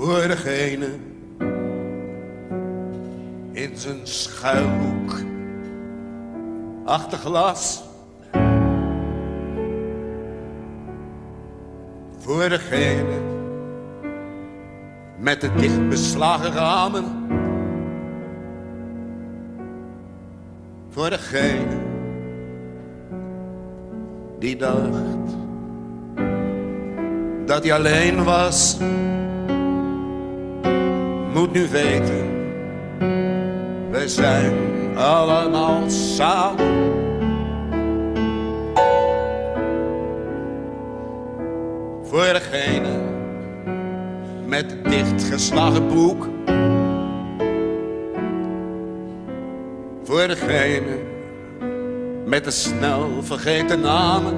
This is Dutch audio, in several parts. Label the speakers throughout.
Speaker 1: voor degene in zijn schuilhoek achter glas. Voor degene met de dichtbeslagen ramen. Voor degene die dacht dat hij alleen was, moet nu weten, we zijn allemaal samen. Voor degene met de dichtgeslagen broek. Voor degene met de snel vergeten namen.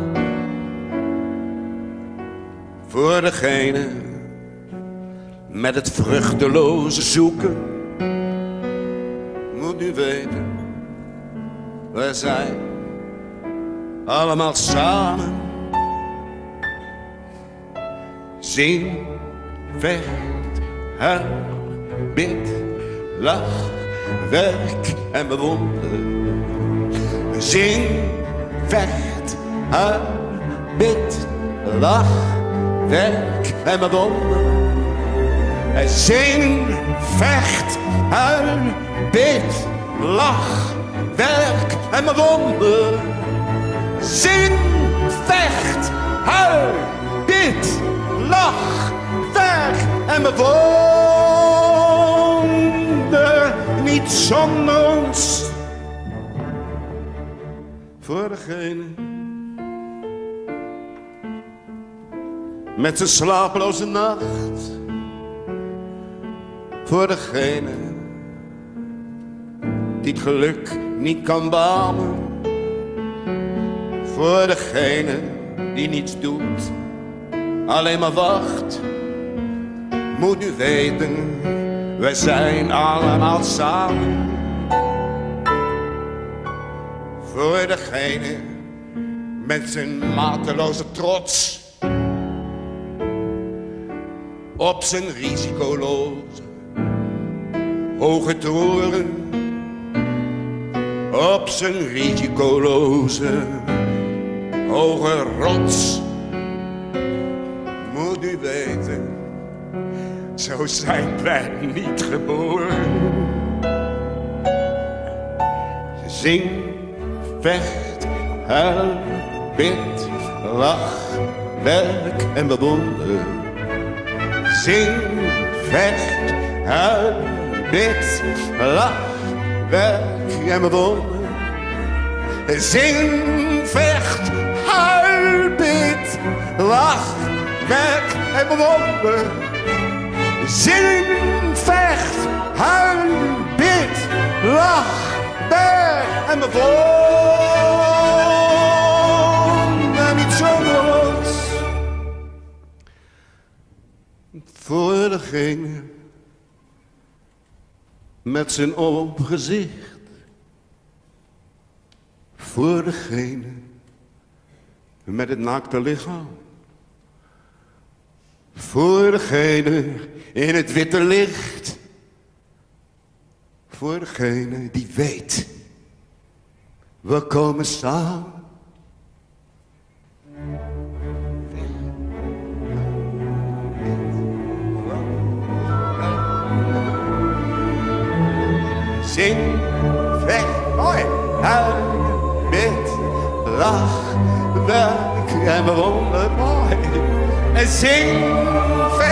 Speaker 1: Voor degene met het vruchteloze zoeken. Moet u weten, we zijn allemaal samen. Zing, vecht, huil, bid, lach, werk en bewonder. Zing, vecht, huil, bid, lach, werk en bewonder. Zing, vecht, huil, bid, lach, werk en bewonder. Zing, vecht, huil, bid, lach, werk en bewonder. Niet zonder ons. Voor degene met zijn slapeloze nacht. Voor degene die het geluk niet kan beamen. Voor degene die niets doet, alleen maar wacht. Moet u weten, wij zijn allemaal samen. Voor degene met zijn mateloze trots. Op zijn risicoloze hoge toren. Op zijn risicoloze hoge rots. Moet u weten, zo zijn wij niet geboren. Zing, vecht, huil, bid, lach, werk en bewonder. Zing, vecht, huil, bid, lach, werk en bewonder. Zing, vecht, huil, bid, lach, werk en bewonder. Zing, vecht, huil, bid, lach, werk en bewonder. Niet zonder ons. Voor degene met zijn open gezicht. Voor degene met het naakte lichaam. Voor degene in het witte licht. Voor degene die weet, we komen samen. Zing, vecht, huil, bid, lach, werk en bewonder. En zing,